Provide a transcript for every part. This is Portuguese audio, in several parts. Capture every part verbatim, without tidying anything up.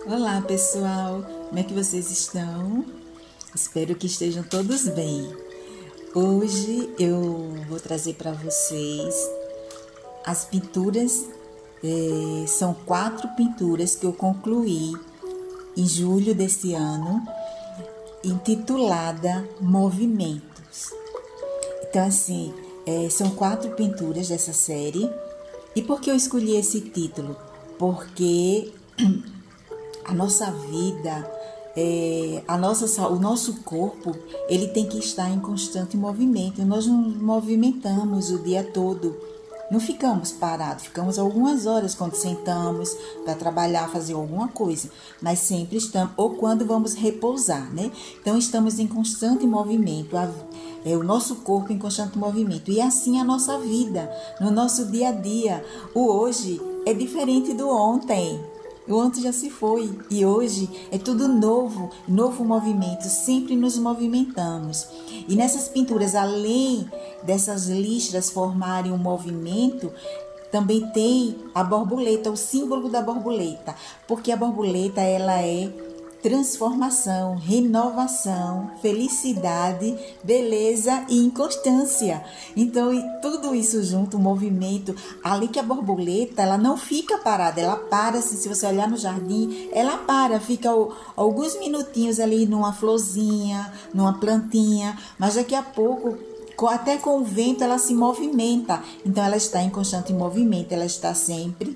Olá, pessoal! Como é que vocês estão? Espero que estejam todos bem. Hoje eu vou trazer para vocês as pinturas, eh, são quatro pinturas que eu concluí em julho desse ano, intitulada Movimentos. Então, assim, eh, são quatro pinturas dessa série. E por que eu escolhi esse título? Porque a nossa vida, é, a nossa, o nosso corpo, ele tem que estar em constante movimento. Nós não movimentamos o dia todo, não ficamos parados, ficamos algumas horas quando sentamos para trabalhar, fazer alguma coisa, mas sempre estamos, ou quando vamos repousar, né? Então estamos em constante movimento, a, é o nosso corpo em constante movimento, e assim a nossa vida, no nosso dia a dia. O hoje é diferente do ontem. O ontem já se foi e hoje é tudo novo, novo movimento, sempre nos movimentamos. E nessas pinturas, além dessas listras formarem um movimento, também tem a borboleta, o símbolo da borboleta, porque a borboleta ela é transformação, renovação, felicidade, beleza e inconstância. Então, tudo isso junto, o movimento, além que a borboleta, ela não fica parada, ela para, assim, se você olhar no jardim, ela para, fica alguns minutinhos ali numa florzinha, numa plantinha, mas daqui a pouco, até com o vento, ela se movimenta. Então, ela está em constante movimento, ela está sempre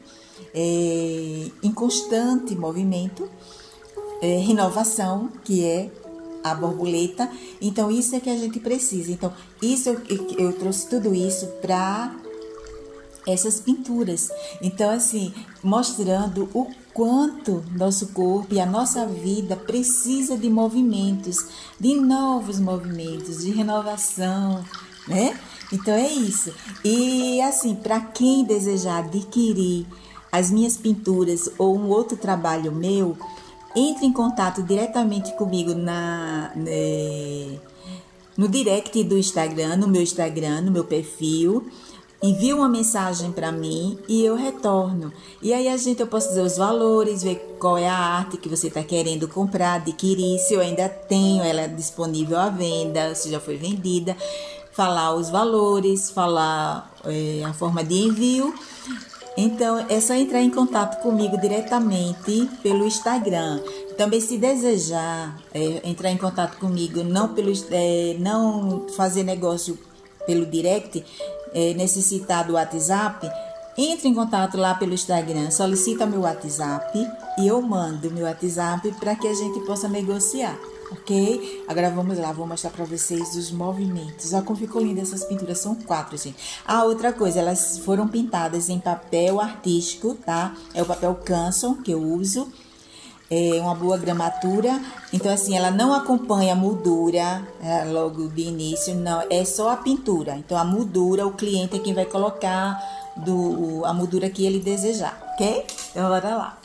é, em constante movimento, É, renovação, que é a borboleta. Então isso é que a gente precisa. Então isso eu, eu trouxe tudo isso para essas pinturas. Então assim, mostrando o quanto nosso corpo e a nossa vida precisa de movimentos, de novos movimentos, de renovação, né? Então é isso. E assim, para quem desejar adquirir as minhas pinturas ou um outro trabalho meu, entre em contato diretamente comigo na, né, no direct do Instagram, no meu Instagram, no meu perfil. Envia uma mensagem para mim e eu retorno. E aí a gente, eu posso dizer os valores, ver qual é a arte que você está querendo comprar, adquirir, se eu ainda tenho ela disponível à venda, se já foi vendida. Falar os valores, falar é, a forma de envio. Então, é só entrar em contato comigo diretamente pelo Instagram. Também, se desejar é, entrar em contato comigo, não, pelo, é, não fazer negócio pelo direct, é, necessitar do WhatsApp, entre em contato lá pelo Instagram, solicita meu WhatsApp e eu mando meu WhatsApp para que a gente possa negociar. Ok? Agora vamos lá, vou mostrar para vocês os movimentos. Olha como ficou linda essas pinturas, são quatro, gente. Ah, outra coisa, elas foram pintadas em papel artístico, tá? É o papel Canson que eu uso, é uma boa gramatura. Então, assim, ela não acompanha a moldura é, logo de início, não, é só a pintura. Então, a moldura, o cliente é quem vai colocar do, a moldura que ele desejar, ok? Então, bora lá.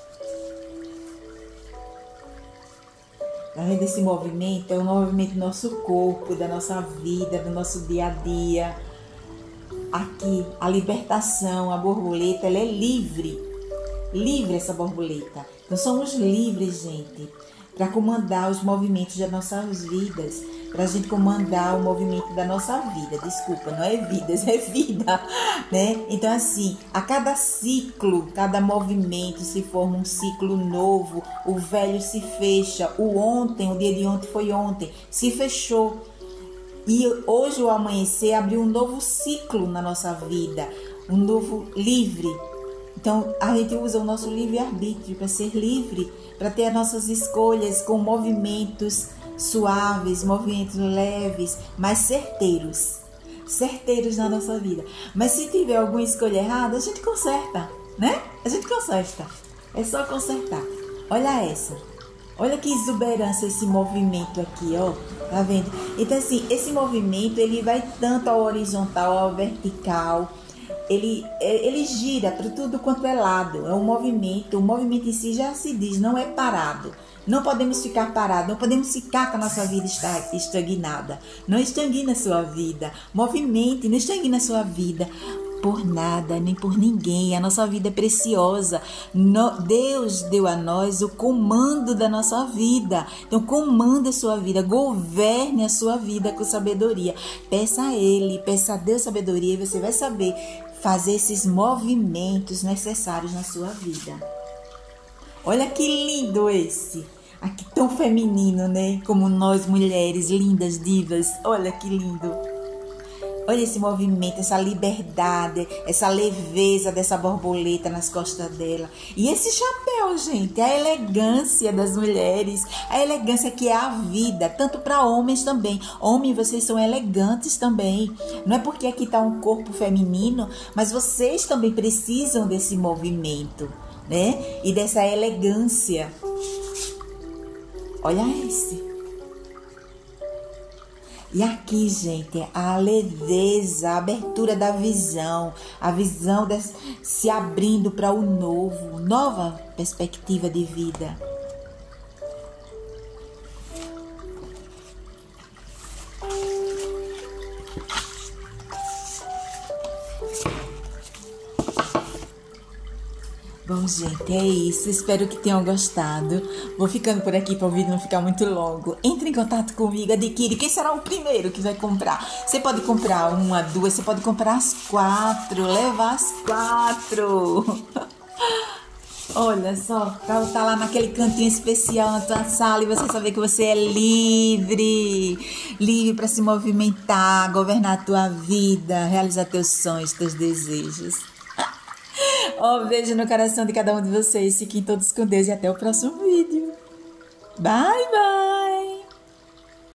Tá vendo esse movimento? É o movimento do nosso corpo, da nossa vida, do nosso dia a dia. Aqui, a libertação, a borboleta, ela é livre. Livre essa borboleta. Então somos livres, gente, para comandar os movimentos das nossas vidas. Para a gente comandar o movimento da nossa vida. Desculpa, não é vidas, é vida, né? Então, assim, a cada ciclo, cada movimento se forma um ciclo novo. O velho se fecha. O ontem, o dia de ontem foi ontem, se fechou. E hoje, o amanhecer, abriu um novo ciclo na nossa vida. Um novo livre. Então, a gente usa o nosso livre-arbítrio para ser livre, para ter as nossas escolhas com movimentos suaves, movimentos leves, mas certeiros, certeiros na nossa vida. Mas se tiver alguma escolha errada, a gente conserta, né? A gente conserta, é só consertar. Olha essa, olha que exuberância esse movimento aqui, ó, tá vendo? Então assim, esse movimento ele vai tanto ao horizontal, ao vertical. Ele, ele gira para tudo quanto é lado, é um movimento, o movimento em si já se diz, não é parado. Não podemos ficar parados, não podemos ficar com a nossa vida estagnada. Não estagne a sua vida, movimente, não estagne a sua vida. por nada, nem por ninguém. A nossa vida é preciosa. No, Deus deu a nós o comando da nossa vida. Então, comanda a sua vida, governe a sua vida com sabedoria. Peça a Ele, peça a Deus sabedoria e você vai saber fazer esses movimentos necessários na sua vida. Olha que lindo esse! Aqui tão feminino, né? Como nós mulheres, lindas divas. Olha que lindo. Olha esse movimento, essa liberdade, essa leveza dessa borboleta nas costas dela. E esse chapéu, gente, a elegância das mulheres. A elegância que é a vida, tanto para homens também. Homens, vocês são elegantes também. Não é porque aqui está um corpo feminino, mas vocês também precisam desse movimento, né? E dessa elegância. Olha esse. E aqui, gente, a leveza, a abertura da visão, a visão de, se abrindo para o novo, nova perspectiva de vida. Bom, gente, é isso. Espero que tenham gostado. Vou ficando por aqui para o vídeo não ficar muito longo. Entre em contato comigo, adquire. Quem será o primeiro que vai comprar? Você pode comprar uma, duas, você pode comprar as quatro. Levar as quatro. Olha só, para estar lá naquele cantinho especial na tua sala e você saber que você é livre. Livre para se movimentar, governar a tua vida, realizar teus sonhos, teus desejos. Um beijo no coração de cada um de vocês. Fiquem todos com Deus e até o próximo vídeo. Bye, bye!